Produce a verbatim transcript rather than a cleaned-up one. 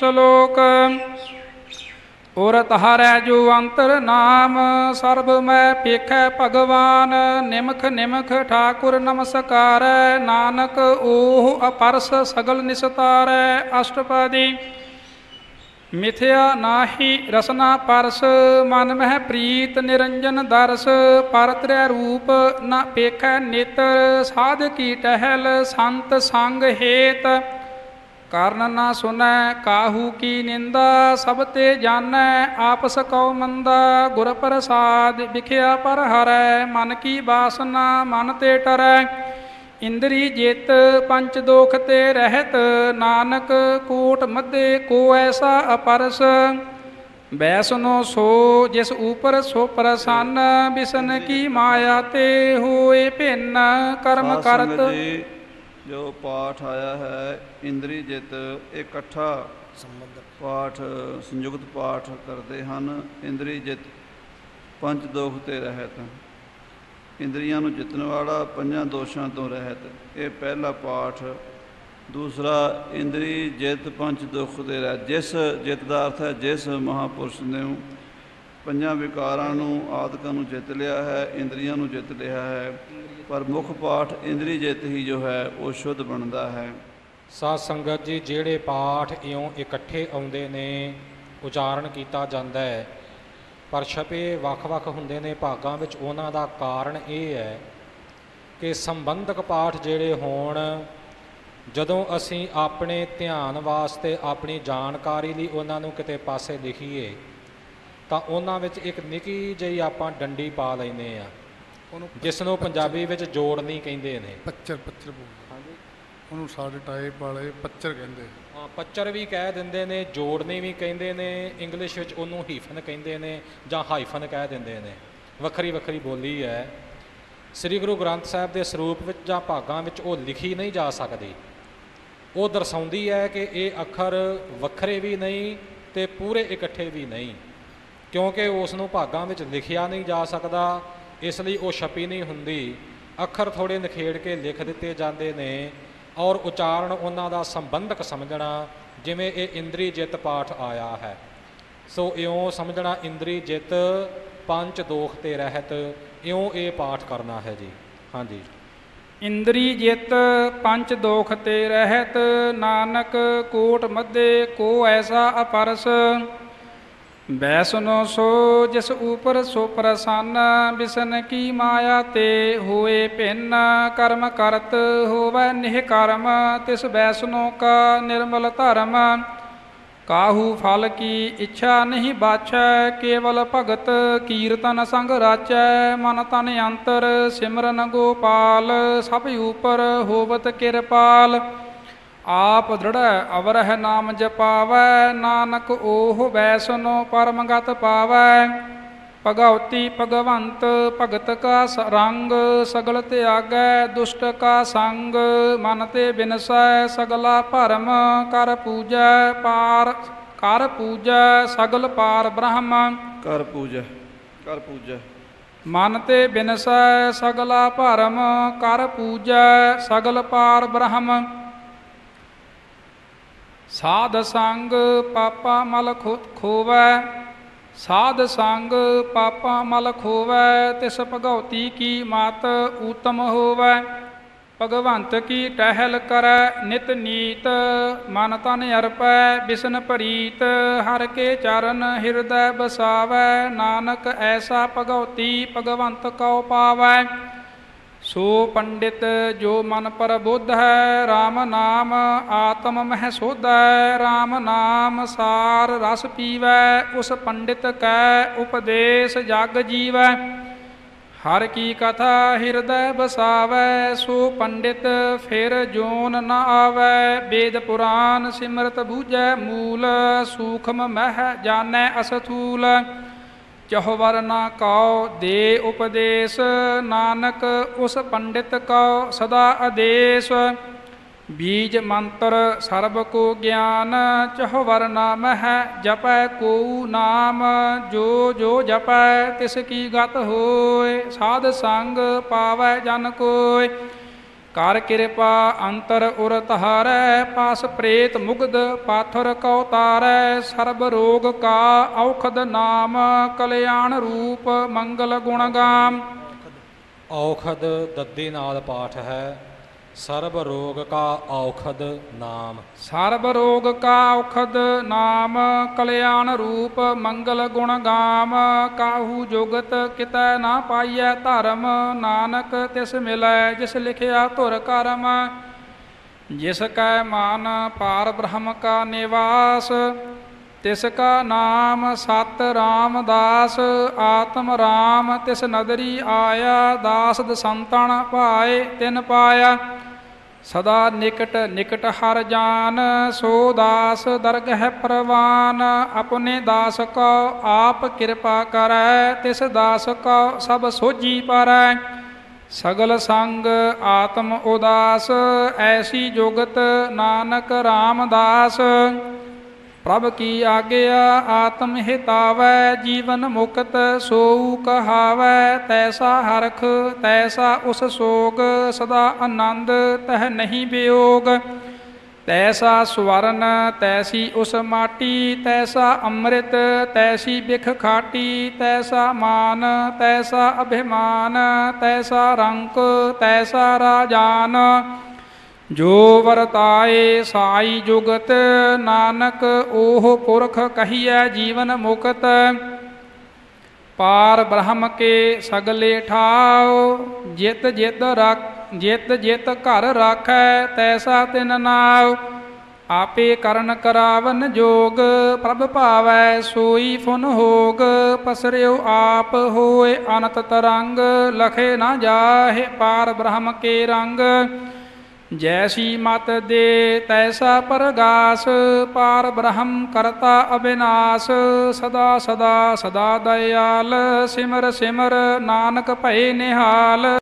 श्लोक। और तहारै जो अंतर नाम सर्ब मैं पेखै भगवान। निमख निमख ठाकुर नमस्कार। नानक ओह अपरस सगल निस्तारै। अष्टपदी। मिथ्या नाहि रसना परस मन मह प्रीत निरंजन दर्श। परत्रय रूप न पेखै नेत्र साध की टहल संत संग हेत। कारण न सुनै काहू की निंदा सब ते जानै आपस कौ मंदा। गुर प्रसाद बिख्या पर हरै मन की वासना मन ते टरै। इंद्री जित पंच दोख ते रहत नानक कोट मध्य को ऐसा अपरस। बैसनो सो जिस ऊपर सो प्रसन्न बिसन की माया ते होए भिन्न कर्म करत। जो पाठ आया है इंद्री जित इकट्ठा पाठ संयुक्त पाठ करते हैं। इंद्री जित पंच दोख ते रहत। इंद्रियां नूं जितन वाला पंजां दोषां तो रहत। ये पहला पाठ। दूसरा इंद्री जित पंच दुख ते रहत। जिस जित का अर्थ है जिस महापुरुष ने पंजां विकारां नूं आदिकां नूं जित लिया है, इंद्रियां नूं जित लिया है। पर मुख पाठ इंद्री जित ही जो है वो शुद्ध बनता है। साध संगत जी ਜਿਹੜੇ ਪਾਠ ਇਉਂ ਇਕੱਠੇ ਆਉਂਦੇ ਨੇ ਉਚਾਰਨ ਕੀਤਾ ਜਾਂਦਾ ਹੈ ਪਰ ਛਪੇ ਵੱਖ-ਵੱਖ ਹੁੰਦੇ ਨੇ ਭਾਗਾਂ ਵਿੱਚ। ਉਹਨਾਂ ਦਾ ਕਾਰਨ ਇਹ ਹੈ ਕਿ ਸੰਬੰਧਕ ਪਾਠ ਜਿਹੜੇ ਹੋਣ ਜਦੋਂ ਅਸੀਂ ਆਪਣੇ ਧਿਆਨ ਵਾਸਤੇ ਆਪਣੀ ਜਾਣਕਾਰੀ ਲਈ ਉਹਨਾਂ ਨੂੰ ਕਿਤੇ ਪਾਸੇ ਲਿਖੀਏ ਤਾਂ ਉਹਨਾਂ ਵਿੱਚ ਇੱਕ ਨਿੱਕੀ ਜਿਹੀ ਆਪਾਂ ਡੰਡੀ ਪਾ ਲੈਂਦੇ ਹਾਂ ਜਿਸ ਨੂੰ ਪੰਜਾਬੀ ਵਿੱਚ ਜੋੜਨੀ ਕਹਿੰਦੇ ਨੇ। ਪੱਚਰ ਪੱਚਰ ਬੋਲਦੇ ਉਹਨੂੰ ਸਾਡੇ ਟਾਈਪ ਵਾਲੇ ਪੱਚਰ ਕਹਿੰਦੇ। ਹਾਂ ਪੱਚਰ ਵੀ ਕਹਿ ਦਿੰਦੇ ਨੇ, ਜੋੜਨੀ ਵੀ ਕਹਿੰਦੇ ਨੇ, ਇੰਗਲਿਸ਼ ਵਿੱਚ ਉਹਨੂੰ ਹੀਫਨ ਕਹਿੰਦੇ ਨੇ ਜਾਂ ਹਾਈਫਨ ਕਹਿ ਦਿੰਦੇ ਨੇ। ਵੱਖਰੀ ਵੱਖਰੀ ਬੋਲੀ ਹੈ। ਸ੍ਰੀ ਗੁਰੂ ਗ੍ਰੰਥ ਸਾਹਿਬ ਦੇ ਸਰੂਪ ਵਿੱਚ ਜਾਂ ਭਾਗਾਂ ਵਿੱਚ ਉਹ ਲਿਖੀ ਨਹੀਂ ਜਾ ਸਕਦੀ। ਉਹ ਦਰਸਾਉਂਦੀ ਹੈ ਕਿ ਇਹ ਅੱਖਰ ਵੱਖਰੇ ਵੀ ਨਹੀਂ ਅਤੇ ਪੂਰੇ ਇਕੱਠੇ ਵੀ ਨਹੀਂ, ਕਿਉਂਕਿ ਉਸ ਨੂੰ ਭਾਗਾਂ ਵਿੱਚ ਲਿਖਿਆ ਨਹੀਂ ਜਾ ਸਕਦਾ। ਇਸ ਲਈ ਉਹ ਛਪੀ ਨਹੀਂ ਹੁੰਦੀ। ਅੱਖਰ ਥੋੜ੍ਹੇ ਨਿਖੇੜ ਕੇ ਲਿਖ ਦਿੱਤੇ ਜਾਂਦੇ ਨੇ ਔਰ ਉਚਾਰਨ ਉਹਨਾਂ ਦਾ ਸੰਬੰਧਕ ਸਮਝਣਾ, ਜਿਵੇਂ ਇਹ ਇੰਦਰੀ ਜਿੱਤ ਪਾਠ ਆਇਆ ਹੈ। ਸੋ ਇਉਂ ਸਮਝਣਾ ਇੰਦਰੀ ਜਿੱਤ ਪੰਜ ਦੋਖ ਤੇ ਰਹਿਤ, ਇਉਂ ਇਹ ਪਾਠ ਕਰਨਾ ਹੈ ਜੀ। ਹਾਂਜੀ। इंद्री जित पंच दोख ते रहत नानक कोट मध्य को ऐसा अपरस। बैसनो सो जिस ऊपर सो प्रसन्न बिसन की माया ते होए भिन्न। कर्म करत होवै निह कर्म तिस बैसनो का निर्मल धर्म। काहू फल की इच्छा नहीं बाछै केवल भगत कीर्तन संग राचै। मन तन अंतर सिमरन गोपाल सब ऊपर होवत किरपाल। आप दृढ़ अवरह नाम जपावै नानक ओह वैसनो परमगत पावै। भगवती भगवंत भगत का रंग सगल त्यागै दुष्ट का संग। मन ते बिनसै सगला भरम कर पूजै पार कर पूजै सगल पार ब्रह्म। कर पूजै कर पूजै मन ते बिनसै सगला भरम कर पूजै सगल पार ब्रह्म। साध संग पापा मल खोवै साध संग पापा मल खोवै। तिस भगवती की मात उत्तम होवै। भगवंत की टहल करै नित नीत मन तन अर्पै बिसन प्रीत। हर के चरण हृदय बसावै नानक ऐसा भगवती भगवंत कौ पावै। सो पंडित जो मन पर बुद्ध है राम नाम आत्म मह शुद्ध है। राम नाम सार रस पीवै उस पंडित कै उपदेश जग जीवै। हर की कथा हृदय बसावै सो पंडित फिर जोन न आवै। वेद पुराण सिमरत बूझै मूल सूक्ष्म मह जानै अस्थूल। चहुवर न कौ दे उपदेश नानक उस पंडित कौ सदा आदेश। बीज मंत्र सर्ब को ज्ञान चहुवर नाम है जपै को नाम। जो जो जपै तिसकी गत होय साध संग पावै जन कोय। ਕਰ ਕਿਰਪਾ ਅੰਤਰ ਉਰ ਤਹਾਰੈ, ਪਾਸ ਪ੍ਰੇਤ ਮੁਗਧ ਪਾਥਰ ਕਉ ਤਾਰੈ। ਸਰਬ ਰੋਗ ਕਾ ਔਖਦ ਨਾਮ, ਕਲਿਆਣ ਰੂਪ ਮੰਗਲ ਗੁਣ ਗਾਮ। ਔਖਦ ਦੱਦੇ ਨਾਲ ਪਾਠ ਹੈ। ਸਰਬ ਰੋਗ ਕਾ ਔਖਦ ਨਾਮ। ਸਰਬ ਰੋਗ ਕਾ ਔਖਦ ਨਾਮ, ਕਲਿਆਣ ਰੂਪ ਮੰਗਲ ਗੁਣ ਗਾਮ। ਕਾਹੂ ਜੁਗਤ ਕਿਤੈ ਨਾ ਪਾਈਐ ਧਰਮ, ਨਾਨਕ ਤਿਸ ਮਿਲੈ ਜਿਸ ਲਿਖਿਆ ਧੁਰ ਕਰਮ। ਜਿਸ ਕੈ ਮਾਨ ਪਾਰ ਬ੍ਰਹਮ ਕਾ ਨਿਵਾਸ, ਤਿਸ ਕਾ ਨਾਮ ਸਤ ਰਾਮਦਾਸ। ਆਤਮ ਰਾਮ ਤਿਸ ਨਦਰੀ ਆਇਆ, ਦਾਸ ਦਸੰਤਨ ਭਾਏ ਤਿਨ ਪਾਇਆ। ਸਦਾ ਨਿਕਟ ਨਿਕਟ ਹਰ ਜਾਨ, ਸੋ ਦਾਸ ਦਰਗਹਿ ਪ੍ਰਵਾਨ। ਆਪਣੇ ਦਾਸ ਕੋ ਆਪ ਕਿਰਪਾ ਕਰੈ, ਤਿਸ ਦਾਸ ਕੋ ਸਭ ਸੋਝੀ ਪਰੈ। ਸਗਲ ਸੰਗ ਆਤਮ ਉਦਾਸ, ਐਸੀ ਜੁਗਤ ਨਾਨਕ ਰਾਮਦਾਸ। ਪ੍ਰਭ ਕੀ ਆਗਿਆ ਆਤਮ ਹਿਤਾਵੈ, ਜੀਵਨ ਮੁਕਤ ਸੋਊ ਕਹਾਵੈ। ਤੈਸਾ ਹਰਖ ਤੈਸਾ ਉਸ ਸੋਗ, ਸਦਾ ਆਨੰਦ ਤਹ ਨਹੀਂ ਵਿਯੋਗ। ਤੈਸਾ ਸਵਰਨ ਤੈਸੀ ਉਸ ਮਾਟੀ, ਤੈਸਾ ਅੰਮ੍ਰਿਤ ਤੈਸੀ ਬਿਖ ਖਾਟੀ। ਤੈਸਾ ਮਾਨ ਤੈਸਾ ਅਭਿਮਾਨ, ਤੈਸਾ ਰੰਕ ਤੈਸਾ ਰਾਜਾਨ। ਜੋ ਵਰਤਾਏ ਸਾਈ ਜੁਗਤ, ਨਾਨਕ ਉਹ ਪੁਰਖ ਕਹੀਐ ਜੀਵਨ ਮੁਕਤ। ਪਾਰ ਬ੍ਰਹਮ ਕੇ ਸਗਲੇ ਠਾਉ, ਜਿਤ ਜਿਤ ਰੱਖ ਜਿਤ ਜਿਤ ਘਰ ਰਾਖੈ, ਤੈਸਾ ਤਿਨ ਨਾਉ। ਆਪੇ ਕਰਨ ਕਰਾਵਨ ਜੋਗ, ਪ੍ਰਭ ਭਾਵੈ ਸੋਈ ਫੁਨ ਹੋਗ। ਪਸਰਿਓ ਆਪ ਹੋਏ ਅਨੰਤ ਤਰੰਗ, ਲਖੇ ਨਾ ਜਾਹੇ ਪਾਰ ਬ੍ਰਹਮ ਕੇ ਰੰਗ। ਜੈਸੀ ਮਤ ਦੇ ਤੈਸਾ ਪਰਗਾਸ, ਪਾਰ ਬ੍ਰਹਮ ਕਰਤਾ ਅਬਿਨਾਸ਼। ਸਦਾ ਸਦਾ ਸਦਾ ਦਇਆਲ, ਸਿਮਰ ਸਿਮਰ ਨਾਨਕ ਭਏ ਨਿਹਾਲ।